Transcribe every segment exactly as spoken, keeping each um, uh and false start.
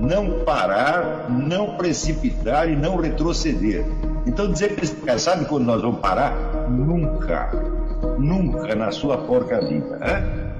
não parar, não precipitar e não retroceder. Então dizer que esse cara sabe quando nós vamos parar? Nunca, nunca na sua porca vida, né?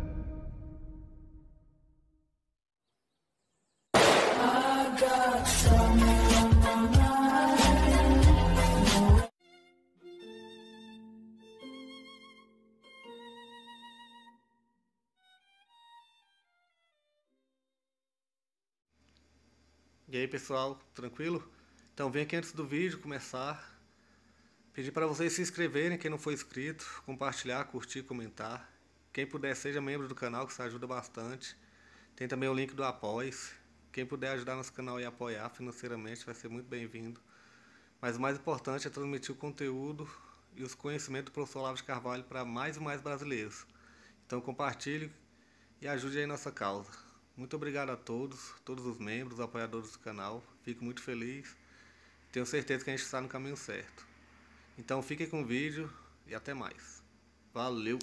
E aí pessoal, tranquilo? Então vem aqui antes do vídeo começar, pedir para vocês se inscreverem, quem não for inscrito, compartilhar, curtir, comentar. Quem puder seja membro do canal, que isso ajuda bastante. Tem também o link do Apoia-se. Quem puder ajudar nosso canal e apoiar financeiramente vai ser muito bem-vindo. Mas o mais importante é transmitir o conteúdo e os conhecimentos do professor Olavo de Carvalho para mais e mais brasileiros. Então compartilhe e ajude aí nossa causa. Muito obrigado a todos, todos os membros, apoiadores do canal. Fico muito feliz. Tenho certeza que a gente está no caminho certo. Então fiquem com o vídeo e até mais. Valeu!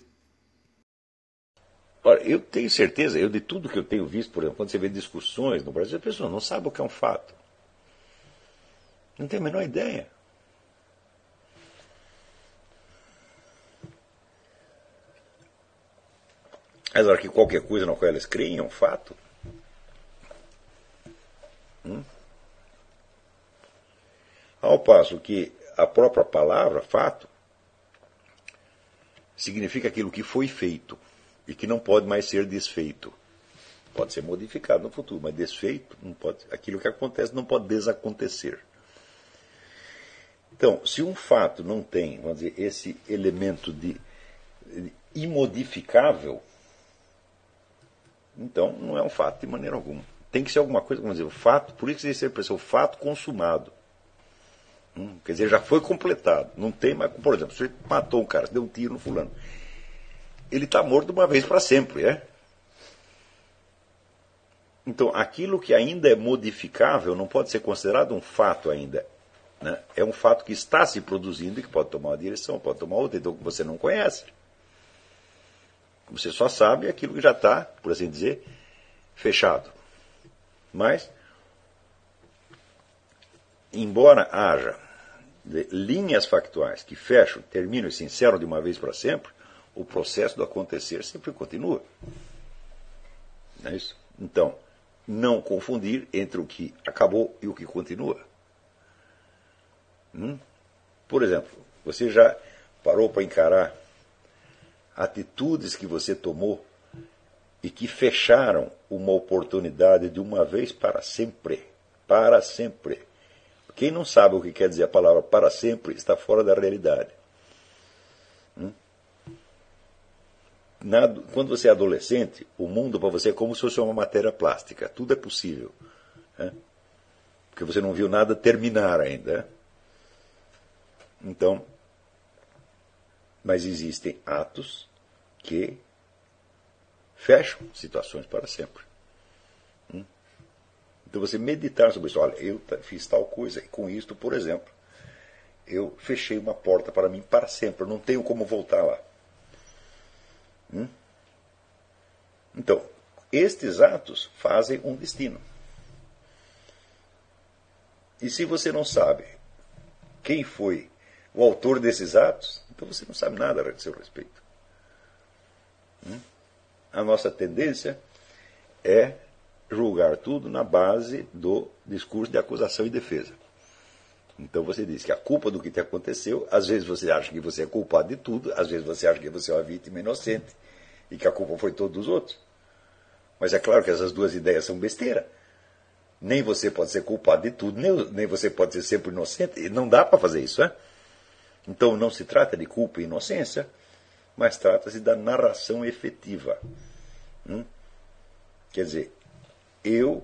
Olha, eu tenho certeza, eu de tudo que eu tenho visto, por exemplo, quando você vê discussões no Brasil, a pessoa não sabe o que é um fato. Não tem a menor ideia. Agora que qualquer coisa na qual elas creem é um fato. Hum? Ao passo que a própria palavra, fato, significa aquilo que foi feito e que não pode mais ser desfeito. Pode ser modificado no futuro, mas desfeito, não pode, aquilo que acontece não pode desacontecer. Então, se um fato não tem, vamos dizer, esse elemento de, de imodificável, então não é um fato de maneira alguma. Tem que ser alguma coisa, vamos dizer, o fato, por isso que existe a expressão fato consumado. Hum, quer dizer, já foi completado. Não tem mais, por exemplo, você matou um cara, você deu um tiro no fulano. Ele está morto de uma vez para sempre, é? Então, aquilo que ainda é modificável não pode ser considerado um fato ainda. Né? É um fato que está se produzindo e que pode tomar uma direção, pode tomar outra, então que você não conhece. Você só sabe aquilo que já está, por assim dizer, fechado. Mas, embora haja linhas factuais que fecham, terminam e se encerram de uma vez para sempre, o processo do acontecer sempre continua. Não é isso? Então, não confundir entre o que acabou e o que continua. Hum? Por exemplo, você já parou para encarar atitudes que você tomou e que fecharam uma oportunidade de uma vez para sempre. Para sempre. Quem não sabe o que quer dizer a palavra para sempre está fora da realidade. Hum? Na, quando você é adolescente, o mundo para você é como se fosse uma matéria plástica. Tudo é possível. Né? Porque você não viu nada terminar ainda. Né? Então, mas existem atos que fecham situações para sempre. Hum? Então você meditar sobre isso. Olha, eu fiz tal coisa e com isto, por exemplo, eu fechei uma porta para mim para sempre. Eu não tenho como voltar lá. Hum? Então, estes atos fazem um destino. E se você não sabe quem foi o autor desses atos, então você não sabe nada a seu respeito. Hum? A nossa tendência é julgar tudo na base do discurso de acusação e defesa. Então você diz que a culpa do que te aconteceu, às vezes você acha que você é culpado de tudo, às vezes você acha que você é uma vítima inocente e que a culpa foi toda dos outros. Mas é claro que essas duas ideias são besteira. Nem você pode ser culpado de tudo, nem, nem você pode ser sempre inocente. E não dá para fazer isso, é? Então não se trata de culpa e inocência, mas trata-se da narração efetiva. Hum? Quer dizer, eu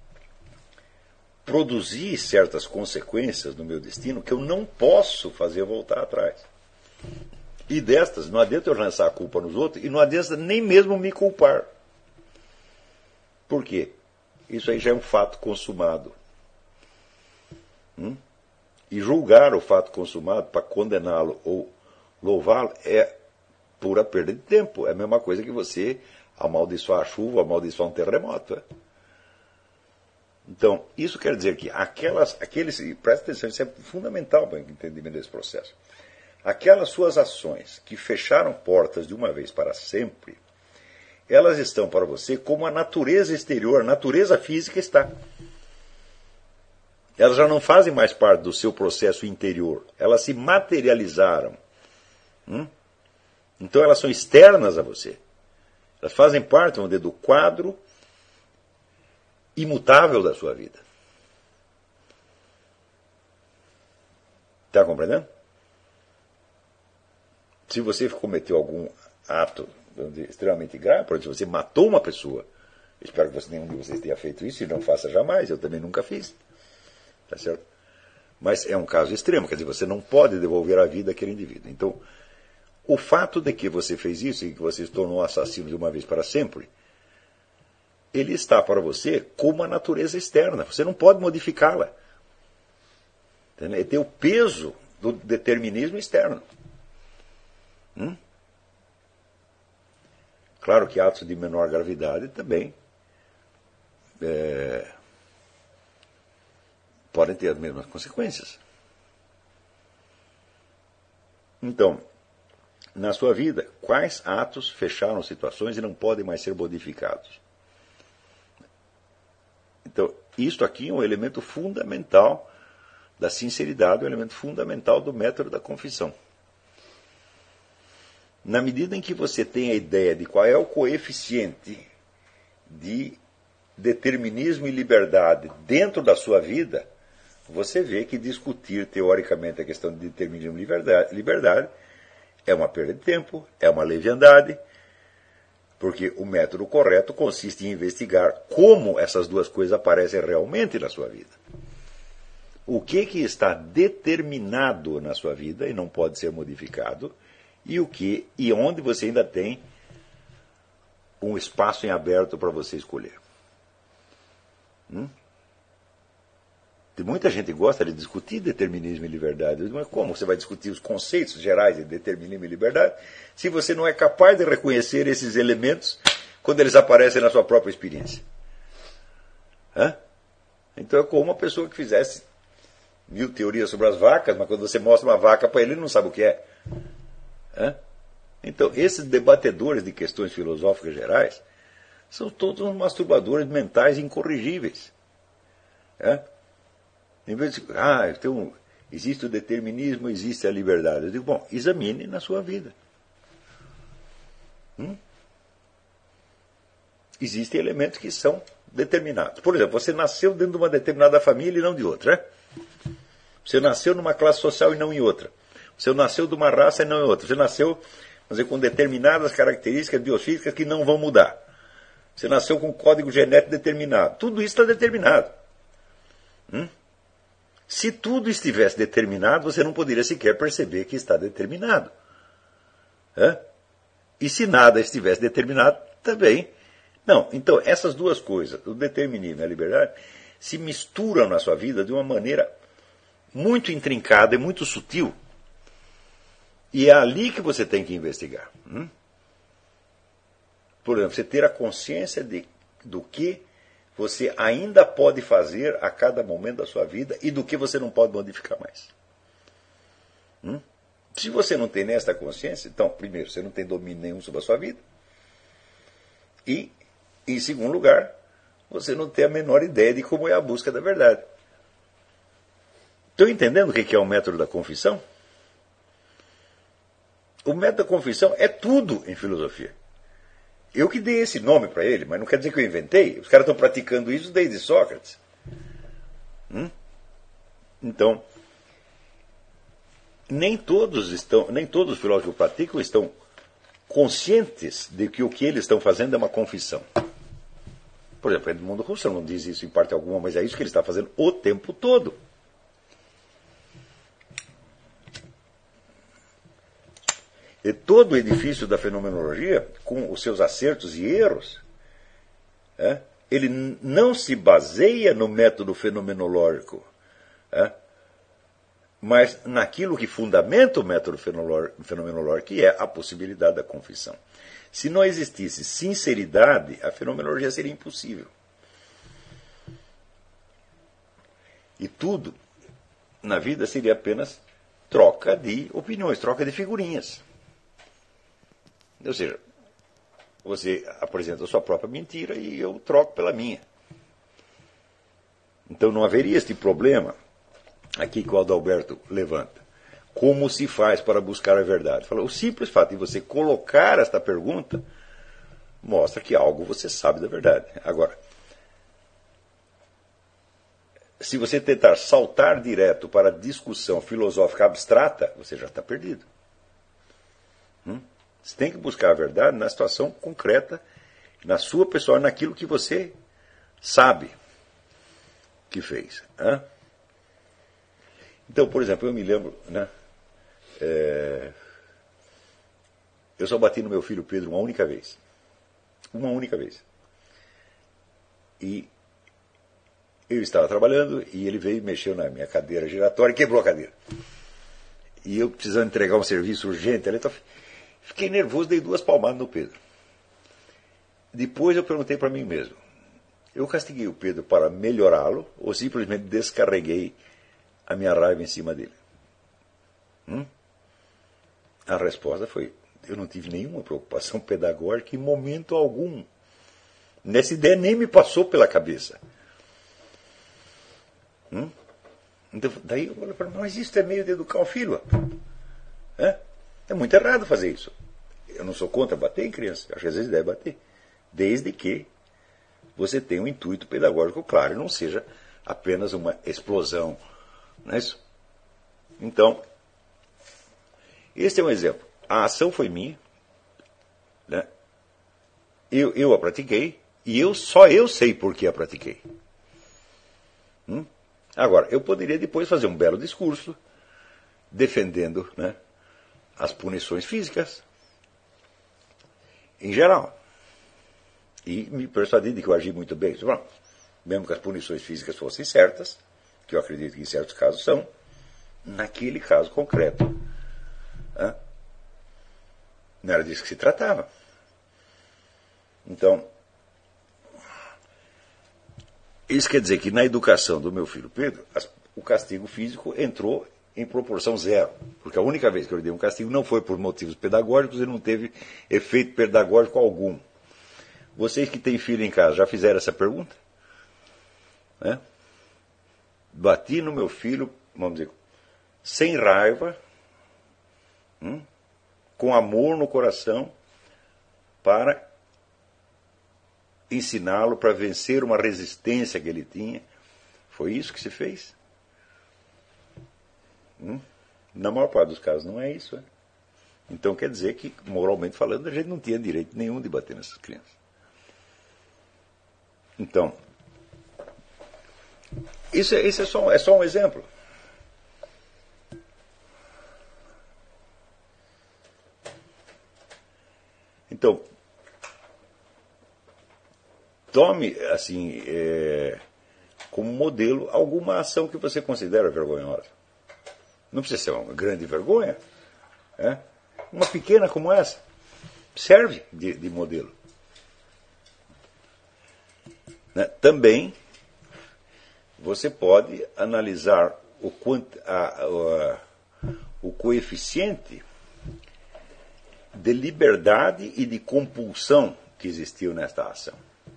produzi certas consequências no meu destino que eu não posso fazer voltar atrás. E destas, não adianta eu lançar a culpa nos outros e não adianta nem mesmo me culpar. Por quê? Isso aí já é um fato consumado. Hum? E julgar o fato consumado para condená-lo ou louvá-lo é pura perda de tempo. É a mesma coisa que você amaldiçoar a chuva, amaldiçoar um terremoto. É? Então, isso quer dizer que aquelas, aqueles, e presta atenção, isso é fundamental para o entendimento desse processo. Aquelas suas ações que fecharam portas de uma vez para sempre, elas estão para você como a natureza exterior, a natureza física está. Elas já não fazem mais parte do seu processo interior, elas se materializaram. Hum? Então elas são externas a você. Elas fazem parte, vamos dizer, do quadro imutável da sua vida. Está compreendendo? Se você cometeu algum ato extremamente grave, por exemplo, se você matou uma pessoa, espero que você, nenhum de vocês tenha feito isso e não faça jamais, eu também nunca fiz. Tá certo? Mas é um caso extremo, quer dizer, você não pode devolver a vida àquele indivíduo. Então, o fato de que você fez isso e que você se tornou um assassino de uma vez para sempre, ele está para você como a natureza externa. Você não pode modificá-la. Ele tem o peso do determinismo externo. Hum? Claro que atos de menor gravidade também é, podem ter as mesmas consequências. Então, na sua vida, quais atos fecharam situações e não podem mais ser modificados? Então, isto aqui é um elemento fundamental da sinceridade, um elemento fundamental do método da confissão. Na medida em que você tem a ideia de qual é o coeficiente de determinismo e liberdade dentro da sua vida, você vê que discutir teoricamente a questão de determinismo e liberdade, liberdade é uma perda de tempo, é uma leviandade, porque o método correto consiste em investigar como essas duas coisas aparecem realmente na sua vida. O que, que está determinado na sua vida e não pode ser modificado, e o que e onde você ainda tem um espaço em aberto para você escolher. Hum? Muita gente gosta de discutir determinismo e liberdade, mas como você vai discutir os conceitos gerais de determinismo e liberdade se você não é capaz de reconhecer esses elementos quando eles aparecem na sua própria experiência? Hã? Então é como uma pessoa que fizesse mil teorias sobre as vacas, mas quando você mostra uma vaca para ele, ele não sabe o que é. Hã? Então, esses debatedores de questões filosóficas gerais são todos uns masturbadores mentais incorrigíveis. Hã? Em vez de, ah, então, existe o determinismo, existe a liberdade. Eu digo, bom, examine na sua vida. Hum? Existem elementos que são determinados. Por exemplo, você nasceu dentro de uma determinada família e não de outra. Né? Você nasceu numa classe social e não em outra. Você nasceu de uma raça e não em outra. Você nasceu, vamos dizer, com determinadas características biofísicas que não vão mudar. Você nasceu com um código genético determinado. Tudo isso está determinado. Hum? Se tudo estivesse determinado, você não poderia sequer perceber que está determinado. Hã? E se nada estivesse determinado, também. Não, então essas duas coisas, o determinismo e a liberdade, se misturam na sua vida de uma maneira muito intrincada e muito sutil. E é ali que você tem que investigar. Hum? Por exemplo, você ter a consciência de, do que você ainda pode fazer a cada momento da sua vida e do que você não pode modificar mais. Hum? Se você não tem esta consciência, então, primeiro, você não tem domínio nenhum sobre a sua vida. E, em segundo lugar, você não tem a menor ideia de como é a busca da verdade. Estão entendendo o que é o método da confissão? O método da confissão é tudo em filosofia. Eu que dei esse nome para ele, mas não quer dizer que eu inventei. Os caras estão praticando isso desde Sócrates. Hum? Então, nem todos estão, nem todos os filósofos que praticam estão conscientes de que o que eles estão fazendo é uma confissão. Por exemplo, Edmundo Husserl não diz isso em parte alguma, mas é isso que ele está fazendo o tempo todo. E todo o edifício da fenomenologia, com os seus acertos e erros, é, ele não se baseia no método fenomenológico, é, mas naquilo que fundamenta o método fenomenológico, que é a possibilidade da confissão. Se não existisse sinceridade, a fenomenologia seria impossível. E tudo na vida seria apenas troca de opiniões, troca de figurinhas. Ou seja, você apresenta a sua própria mentira e eu troco pela minha. Então não haveria este problema aqui que o Adalberto levanta. Como se faz para buscar a verdade? Fala, o simples fato de você colocar esta pergunta mostra que algo você sabe da verdade. Agora, se você tentar saltar direto para a discussão filosófica abstrata, você já está perdido. Hum? Você tem que buscar a verdade na situação concreta, na sua pessoa, naquilo que você sabe que fez. Hã? Então, por exemplo, eu me lembro, né, é, eu só bati no meu filho Pedro uma única vez. Uma única vez. E eu estava trabalhando e ele veio e mexeu na minha cadeira giratória e quebrou a cadeira. E eu precisando entregar um serviço urgente, então, fiquei nervoso, dei duas palmadas no Pedro. Depois eu perguntei para mim mesmo, eu castiguei o Pedro para melhorá-lo ou simplesmente descarreguei a minha raiva em cima dele? Hum? A resposta foi, eu não tive nenhuma preocupação pedagógica em momento algum. Nessa ideia nem me passou pela cabeça. Hum? Então, daí eu falei para ele, mas isso é meio de educar o filho. É? É muito errado fazer isso. Eu não sou contra bater em criança, acho que às vezes deve bater. Desde que você tenha um intuito pedagógico claro e não seja apenas uma explosão. Não é isso? Então, este é um exemplo. A ação foi minha, né? eu, eu a pratiquei, e eu, só eu sei por que a pratiquei. Hum? Agora, eu poderia depois fazer um belo discurso, defendendo, né, as punições físicas, em geral. E me persuadir de que eu agi muito bem. Bom, mesmo que as punições físicas fossem certas, que eu acredito que em certos casos são, naquele caso concreto, né, não era disso que se tratava. Então, isso quer dizer que na educação do meu filho Pedro, o castigo físico entrou em proporção zero. Porque a única vez que eu lhe dei um castigo não foi por motivos pedagógicos e não teve efeito pedagógico algum. Vocês que têm filho em casa já fizeram essa pergunta? Né? Bati no meu filho, vamos dizer, sem raiva, hum, com amor no coração, para ensiná-lo para vencer uma resistência que ele tinha. Foi isso que se fez? Hum? Na maior parte dos casos não é isso. É? Então quer dizer que, moralmente falando, a gente não tinha direito nenhum de bater nessas crianças. Então, isso, é, isso é, só, é só um exemplo. Então, tome, assim, é, como modelo alguma ação que você considera vergonhosa. Não precisa ser uma grande vergonha. É? Uma pequena como essa serve de, de modelo. Né? Também você pode analisar o, quant, a, a, o coeficiente de liberdade e de compulsão que existiu nesta ação.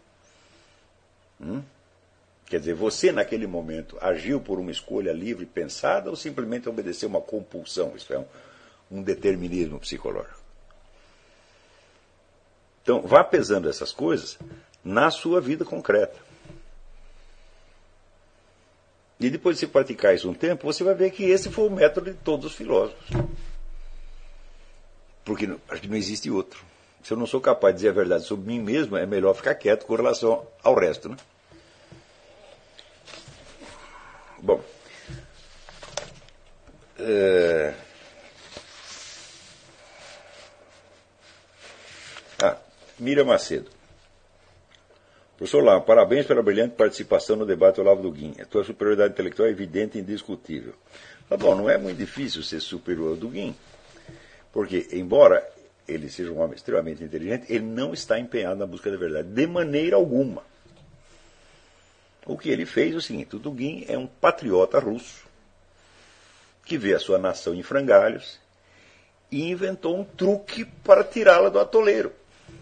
Hum? Quer dizer, você naquele momento agiu por uma escolha livre, pensada, ou simplesmente obedeceu uma compulsão? Isso é um, um determinismo psicológico. Então, vá pesando essas coisas na sua vida concreta. E depois de você praticar isso um tempo, você vai ver que esse foi o método de todos os filósofos. Porque acho que não existe outro. Se eu não sou capaz de dizer a verdade sobre mim mesmo, é melhor ficar quieto com relação ao resto, né? Bom, é... ah, Miriam Macedo. Professor Lama, parabéns pela brilhante participação no debate Olavo do Guin. A tua superioridade intelectual é evidente e indiscutível. Mas, bom, não é muito difícil ser superior ao do Guin, porque, embora ele seja um homem extremamente inteligente, ele não está empenhado na busca da verdade, de maneira alguma. O que ele fez é o seguinte: o Dugin é um patriota russo que vê a sua nação em frangalhos e inventou um truque para tirá-la do atoleiro.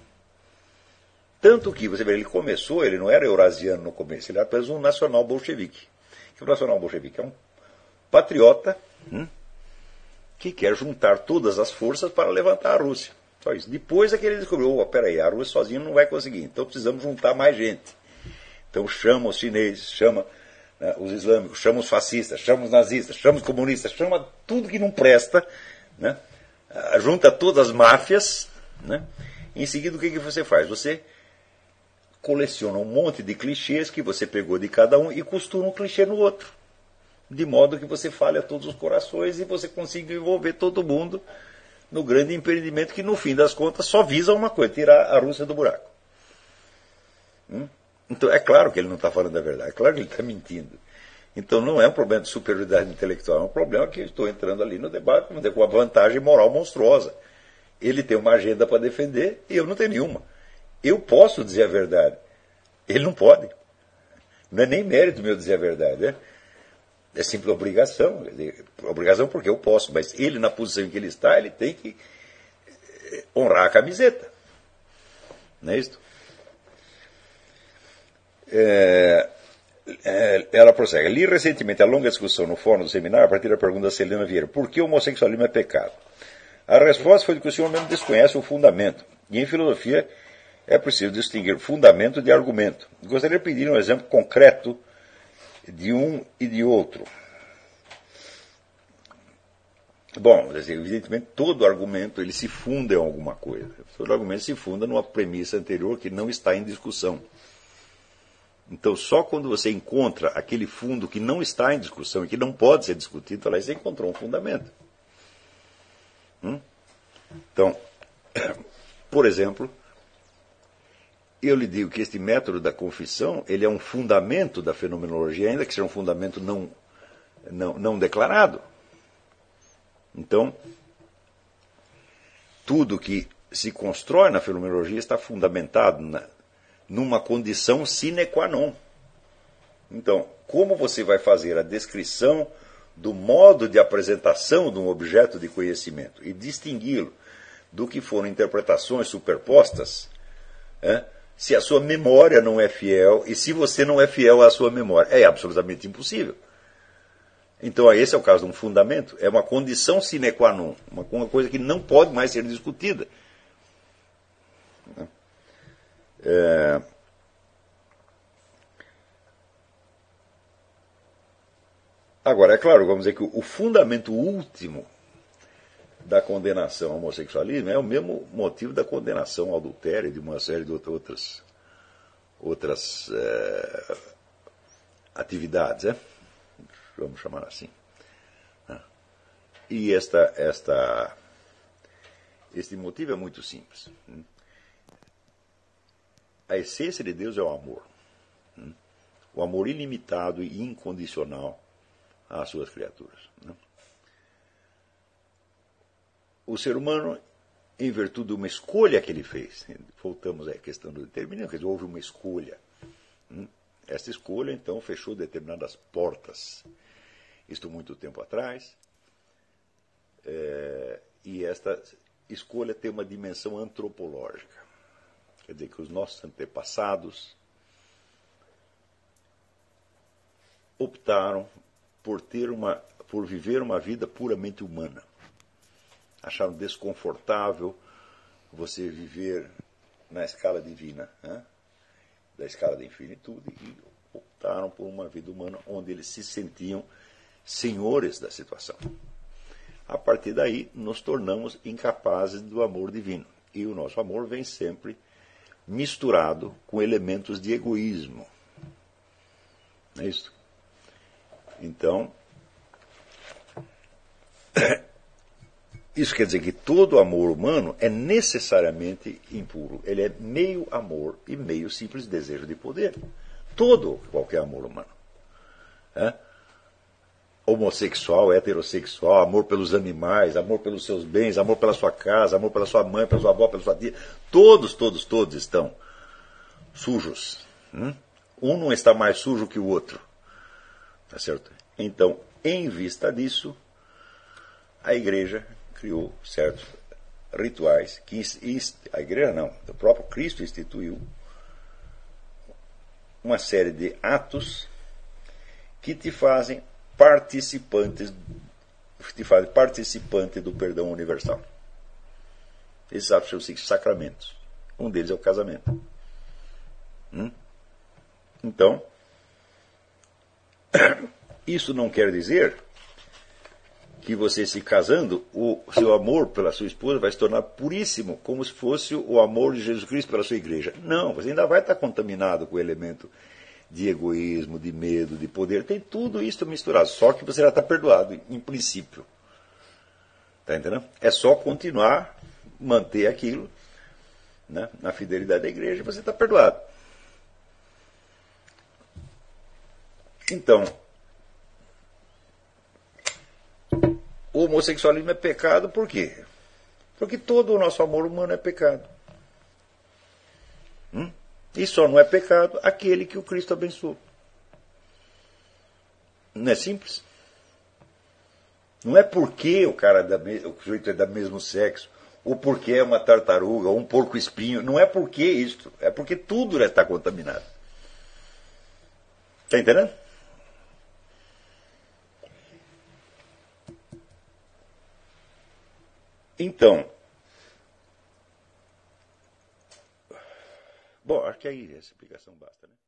Tanto que, você vê, ele começou, ele não era eurasiano no começo, ele era apenas um nacional bolchevique. O nacional bolchevique é um patriota hum, que quer juntar todas as forças para levantar a Rússia. Só isso. Depois é que ele descobriu: oh, peraí, a Rússia sozinha não vai conseguir, então precisamos juntar mais gente. Então chama os chineses, chama né, os islâmicos, chama os fascistas, chama os nazistas, chama os comunistas, chama tudo que não presta, né, junta todas as máfias, né, em seguida o que, que você faz? Você coleciona um monte de clichês que você pegou de cada um e costura um clichê no outro, de modo que você fale a todos os corações e você consiga envolver todo mundo no grande empreendimento que, no fim das contas, só visa uma coisa: tirar a Rússia do buraco. Hum? Então, é claro que ele não está falando a verdade, é claro que ele está mentindo. Então, não é um problema de superioridade intelectual, é um problema que eu estou entrando ali no debate com uma vantagem moral monstruosa. Ele tem uma agenda para defender e eu não tenho nenhuma. Eu posso dizer a verdade, ele não pode. Não é nem mérito meu dizer a verdade, né? É simples obrigação. Obrigação porque eu posso, mas ele, na posição em que ele está, ele tem que honrar a camiseta. Não é isso? É, é, ela prossegue: li recentemente a longa discussão no fórum do seminário a partir da pergunta da Celina Vieira: por que o homossexualismo é pecado? A resposta foi que o senhor mesmo desconhece o fundamento. E em filosofia é preciso distinguir fundamento de argumento. Gostaria de pedir um exemplo concreto de um e de outro. Bom, evidentemente, todo argumento ele se funda em alguma coisa. Todo argumento se funda numa premissa anterior que não está em discussão. Então, só quando você encontra aquele fundo que não está em discussão e que não pode ser discutido, lá você encontrou um fundamento. Hum? Então, por exemplo, eu lhe digo que este método da confissão ele é um fundamento da fenomenologia, ainda que seja um fundamento não, não, não declarado. Então, tudo que se constrói na fenomenologia está fundamentado na, numa condição sine qua non. Então, como você vai fazer a descrição do modo de apresentação de um objeto de conhecimento e distingui-lo do que foram interpretações superpostas, é, se a sua memória não é fiel e se você não é fiel à sua memória? É absolutamente impossível. Então, esse é o caso de um fundamento, é uma condição sine qua non, uma, uma coisa que não pode mais ser discutida. É... Agora, é claro, vamos dizer que o fundamento último da condenação ao homossexualismo é o mesmo motivo da condenação ao adultério e de uma série de outras, outras é, atividades, né? Vamos chamar assim. E esta, esta, este motivo é muito simples. A essência de Deus é o amor. O amor ilimitado e incondicional às suas criaturas. O ser humano, em virtude de uma escolha que ele fez, voltamos à questão do determinismo, quer dizer, houve uma escolha. Esta escolha, então, fechou determinadas portas. Isto muito tempo atrás. É, e esta escolha tem uma dimensão antropológica. Quer dizer que os nossos antepassados optaram por, ter uma, por viver uma vida puramente humana. Acharam desconfortável você viver na escala divina, né? Da escala da infinitude, e optaram por uma vida humana onde eles se sentiam senhores da situação. A partir daí, nos tornamos incapazes do amor divino. E o nosso amor vem sempre misturado com elementos de egoísmo. Não é isso? Então, isso quer dizer que todo amor humano é necessariamente impuro. Ele é meio amor e meio simples desejo de poder. Todo, qualquer amor humano. É? Homossexual, heterossexual, amor pelos animais, amor pelos seus bens, amor pela sua casa, amor pela sua mãe, pela sua avó, pela sua tia. Todos, todos, todos estão sujos. Hum? Um não está mais sujo que o outro. Tá certo? Então, em vista disso, a igreja criou certos rituais que a igreja não, o próprio Cristo instituiu uma série de atos que te fazem participantes, te fazem participante do perdão universal. Esses atos chamam-se sacramentos. Um deles é o casamento. Hum? Então, isso não quer dizer que você se casando, o seu amor pela sua esposa vai se tornar puríssimo, como se fosse o amor de Jesus Cristo pela sua igreja. Não, você ainda vai estar contaminado com o elemento de egoísmo, de medo, de poder. Tem tudo isso misturado, só que você já está perdoado, em princípio. Está entendendo? É só continuar, manter aquilo, né, na fidelidade da igreja, e você está perdoado. Então, o homossexualismo é pecado por quê? Porque todo o nosso amor humano é pecado. Hum? E só não é pecado aquele que o Cristo abençoou. Não é simples? Não é porque o cara é da, o sujeito é do mesmo sexo, ou porque é uma tartaruga, ou um porco-espinho. Não é porque isso. É porque tudo já está contaminado. Está entendendo? Então, bom, acho que aí essa explicação basta, né?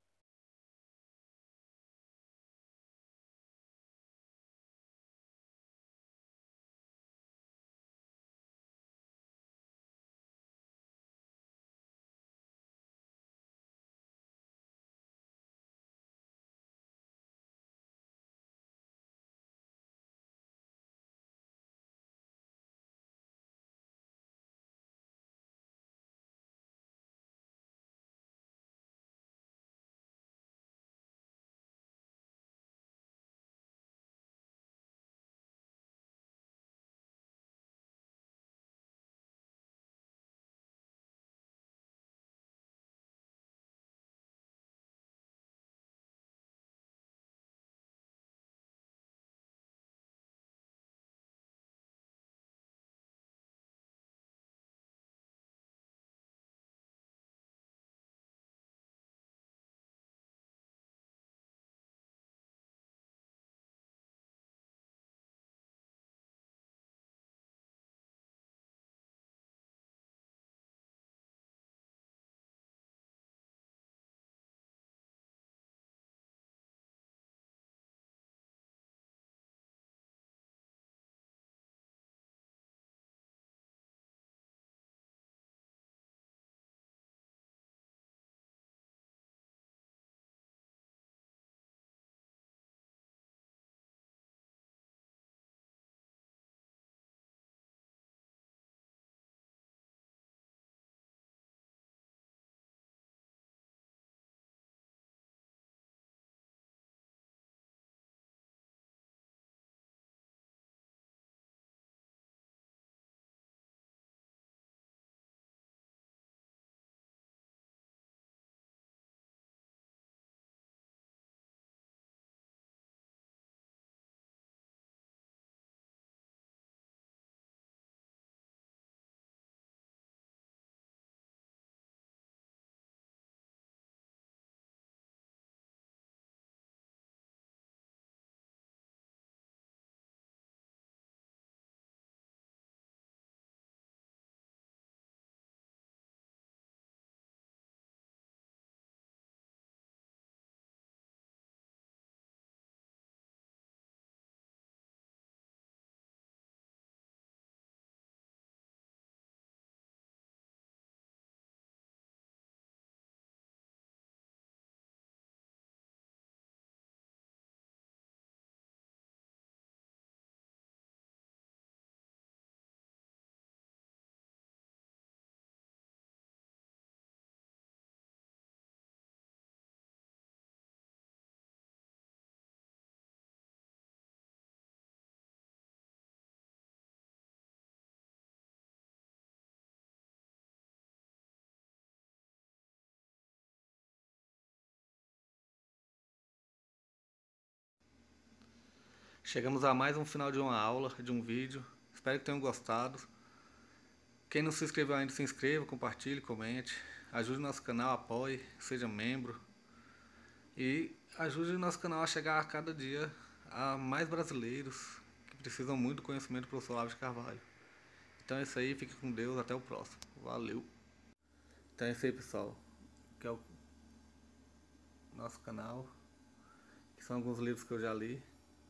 Chegamos a mais um final de uma aula, de um vídeo. Espero que tenham gostado. Quem não se inscreveu ainda, se inscreva, compartilhe, comente. Ajude o nosso canal, apoie, seja membro. E ajude o nosso canal a chegar a cada dia a mais brasileiros que precisam muito do conhecimento do professor Olavo de Carvalho. Então é isso aí, fique com Deus, até o próximo. Valeu! Então é isso aí, pessoal. Que é o nosso canal. Que são alguns livros que eu já li.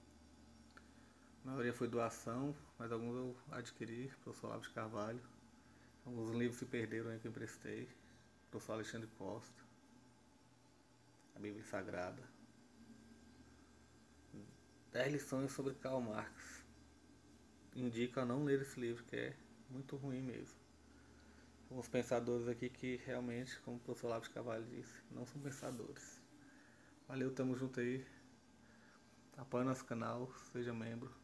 A maioria foi doação, mas alguns eu adquiri, professor Olavo de Carvalho. Alguns livros se perderam aí que eu emprestei. Professor Alexandre Costa. A Bíblia Sagrada. dez lições sobre Karl Marx. Indico a não ler esse livro, que é muito ruim mesmo. Alguns pensadores aqui que realmente, como o professor Olavo de Carvalho disse, não são pensadores. Valeu, tamo junto aí. Apoie nosso canal, seja membro.